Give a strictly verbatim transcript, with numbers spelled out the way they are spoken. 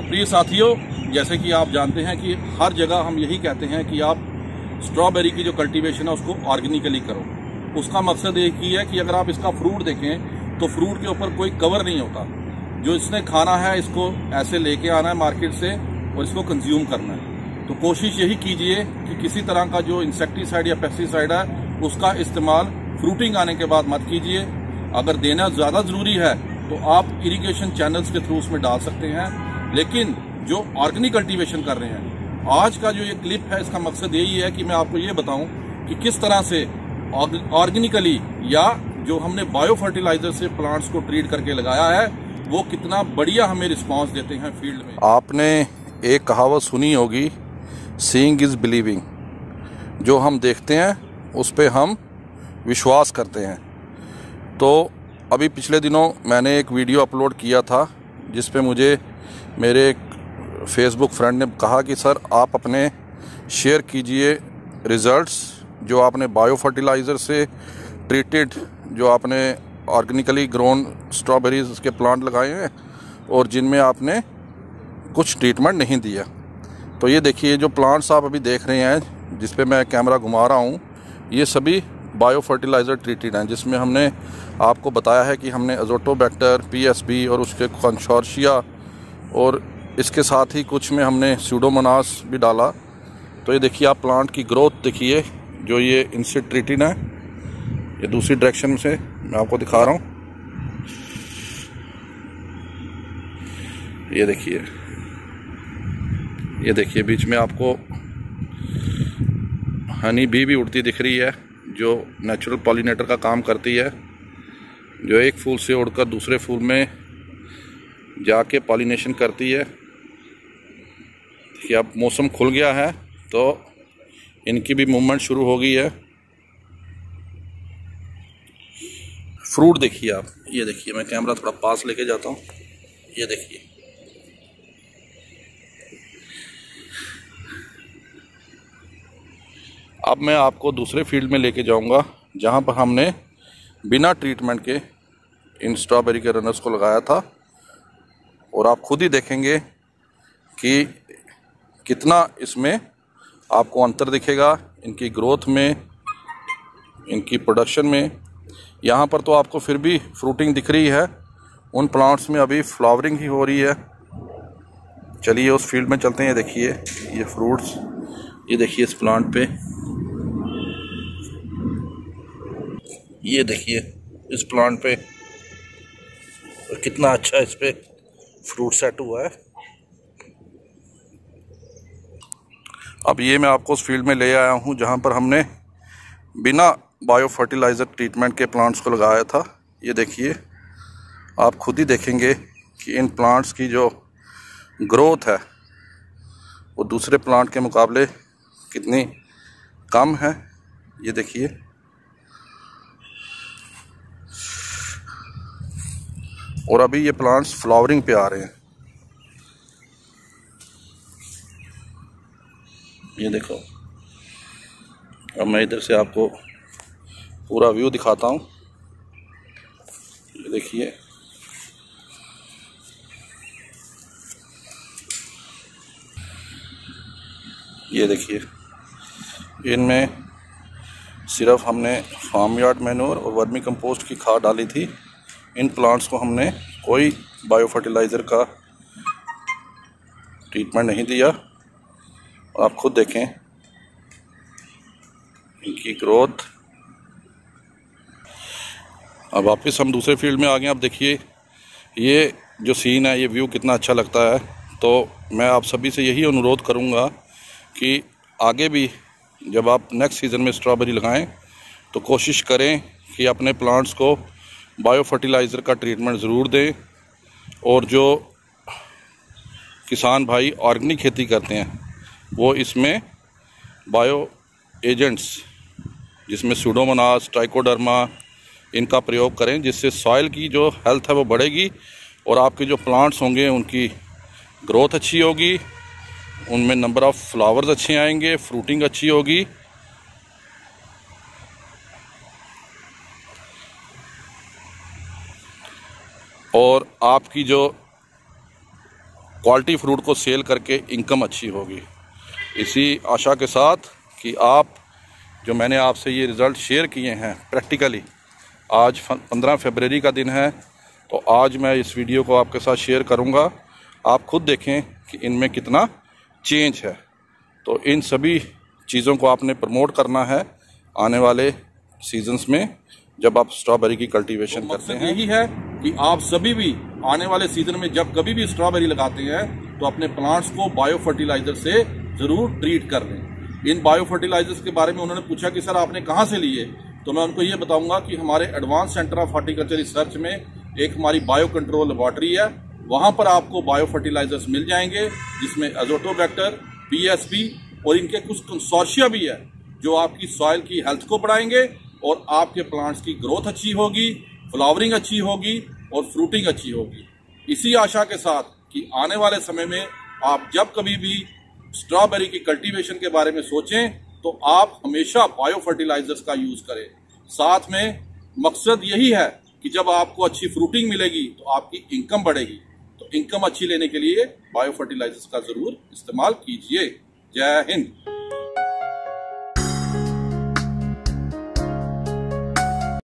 प्रिय साथियों, जैसे कि आप जानते हैं कि हर जगह हम यही कहते हैं कि आप स्ट्रॉबेरी की जो कल्टीवेशन है उसको ऑर्गेनिकली करो। उसका मकसद एक ही है कि अगर आप इसका फ्रूट देखें तो फ्रूट के ऊपर कोई कवर नहीं होता। जो इसने खाना है इसको ऐसे लेके आना है मार्केट से और इसको कंज्यूम करना है। तो कोशिश यही कीजिए कि किसी तरह का जो इंसेक्टिसाइड या पेस्टिसाइड है उसका इस्तेमाल फ्रूटिंग आने के बाद मत कीजिए। अगर देना ज़्यादा ज़रूरी है तो आप इरिगेशन चैनल्स के थ्रू उसमें डाल सकते हैं, लेकिन जो ऑर्गेनिक कल्टीवेशन कर रहे हैं, आज का जो ये क्लिप है इसका मकसद यही है कि मैं आपको ये बताऊं कि किस तरह से ऑर्गेनिकली या जो हमने बायो फर्टिलाइजर से प्लांट्स को ट्रीट करके लगाया है वो कितना बढ़िया हमें रिस्पांस देते हैं फील्ड में। आपने एक कहावत सुनी होगी, सीइंग इज बिलीविंग। जो हम देखते हैं उस पर हम विश्वास करते हैं। तो अभी पिछले दिनों मैंने एक वीडियो अपलोड किया था जिस पे मुझे मेरे एक फेसबुक फ्रेंड ने कहा कि सर आप अपने शेयर कीजिए रिज़ल्ट्स जो आपने बायो फर्टिलाइज़र से ट्रीटेड, जो आपने ऑर्गेनिकली ग्रोन स्ट्रॉबेरीज के प्लांट लगाए हैं और जिनमें आपने कुछ ट्रीटमेंट नहीं दिया। तो ये देखिए जो प्लांट्स आप अभी देख रहे हैं जिस पे मैं कैमरा घुमा रहा हूँ, ये सभी बायो फर्टिलाइज़र ट्रीटेड हैं, जिसमें हमने आपको बताया है कि हमने अजोटोबैक्टर, पीएसबी और उसके कंसोर्शिया और इसके साथ ही कुछ में हमने स्यूडोमोनास भी डाला। तो ये देखिए आप प्लांट की ग्रोथ देखिए, जो ये इनसे ट्रीटेड है। ये दूसरी डायरेक्शन से मैं आपको दिखा रहा हूँ। ये देखिए ये देखिए बीच में आपको हनी बी भी उड़ती दिख रही है, जो नेचुरल पॉलिनेटर का काम करती है, जो एक फूल से उड़कर दूसरे फूल में जाके पॉलिनेशन करती है। कि अब मौसम खुल गया है तो इनकी भी मूवमेंट शुरू हो गई है। फ्रूट देखिए आप, ये देखिए मैं कैमरा थोड़ा पास लेके जाता हूँ। ये देखिए अब मैं आपको दूसरे फील्ड में लेके जाऊंगा जहां पर हमने बिना ट्रीटमेंट के इन स्ट्रॉबेरी के रनर्स को लगाया था, और आप खुद ही देखेंगे कि कितना इसमें आपको अंतर दिखेगा इनकी ग्रोथ में, इनकी प्रोडक्शन में। यहाँ पर तो आपको फिर भी फ्रूटिंग दिख रही है, उन प्लांट्स में अभी फ्लावरिंग ही हो रही है। चलिए उस फील्ड में चलते हैं। देखिए ये फ्रूट्स, ये देखिए इस प्लांट पे, ये देखिए इस प्लांट पे कितना अच्छा इस पे फ्रूट सेट हुआ है। अब ये मैं आपको उस फील्ड में ले आया हूँ जहाँ पर हमने बिना बायो फर्टिलाइज़र ट्रीटमेंट के प्लांट्स को लगाया था। ये देखिए आप खुद ही देखेंगे कि इन प्लांट्स की जो ग्रोथ है वो दूसरे प्लांट के मुकाबले कितनी कम है। ये देखिए और अभी ये प्लांट्स फ्लावरिंग पे आ रहे हैं। ये देखो, अब मैं इधर से आपको पूरा व्यू दिखाता हूँ। ये देखिए ये देखिए इनमें सिर्फ हमने फार्म यार्ड मैन्योर और वर्मी कंपोस्ट की खाद डाली थी। इन प्लांट्स को हमने कोई बायो फर्टिलाइज़र का ट्रीटमेंट नहीं दिया। और आप खुद देखें इनकी ग्रोथ। अब वापस हम दूसरे फील्ड में आ गए। अब देखिए ये जो सीन है, ये व्यू कितना अच्छा लगता है। तो मैं आप सभी से यही अनुरोध करूंगा कि आगे भी जब आप नेक्स्ट सीज़न में स्ट्रॉबेरी लगाएं तो कोशिश करें कि अपने प्लांट्स को बायो फर्टिलाइज़र का ट्रीटमेंट ज़रूर दें। और जो किसान भाई ऑर्गेनिक खेती करते हैं वो इसमें बायो एजेंट्स जिसमें स्यूडोमोनास, ट्राइकोडर्मा, इनका प्रयोग करें, जिससे सॉइल की जो हेल्थ है वो बढ़ेगी और आपके जो प्लांट्स होंगे उनकी ग्रोथ अच्छी होगी, उनमें नंबर ऑफ़ फ्लावर्स अच्छे आएंगे, फ्रूटिंग अच्छी होगी। और आपकी जो क्वालिटी फ्रूट को सेल करके इनकम अच्छी होगी। इसी आशा के साथ कि आप जो मैंने आपसे ये रिज़ल्ट शेयर किए हैं प्रैक्टिकली, आज पंद्रह फरवरी का दिन है, तो आज मैं इस वीडियो को आपके साथ शेयर करूंगा। आप खुद देखें कि इनमें कितना चेंज है। तो इन सभी चीज़ों को आपने प्रमोट करना है आने वाले सीजन्स में जब आप स्ट्रॉबेरी की कल्टीवेशन तो करते हैं। यही है कि आप सभी भी आने वाले सीजन में जब कभी भी स्ट्रॉबेरी लगाते हैं तो अपने प्लांट्स को बायो फर्टिलाइजर से ज़रूर ट्रीट कर लें। इन बायो फर्टिलाइजर्स के बारे में उन्होंने पूछा कि सर आपने कहाँ से लिए, तो मैं उनको ये बताऊंगा कि हमारे advance centre of horticulture research में एक हमारी बायो कंट्रोल लेबॉर्ट्री है, वहाँ पर आपको बायो फर्टिलाइजर्स मिल जाएंगे जिसमें एजोटोबैक्टर, पी एस पी और इनके कुछ कंसोर्शिया भी है जो आपकी सॉइल की हेल्थ को बढ़ाएंगे और आपके प्लांट्स की ग्रोथ अच्छी होगी, फ्लावरिंग अच्छी होगी और फ्रूटिंग अच्छी होगी। इसी आशा के साथ कि आने वाले समय में आप जब कभी भी स्ट्रॉबेरी की कल्टीवेशन के बारे में सोचें तो आप हमेशा बायो फर्टिलाइजर्स का यूज करें। साथ में मकसद यही है कि जब आपको अच्छी फ्रूटिंग मिलेगी तो आपकी इनकम बढ़ेगी। तो इनकम अच्छी लेने के लिए बायो फर्टिलाइजर्स का जरूर इस्तेमाल कीजिए। जय हिंद।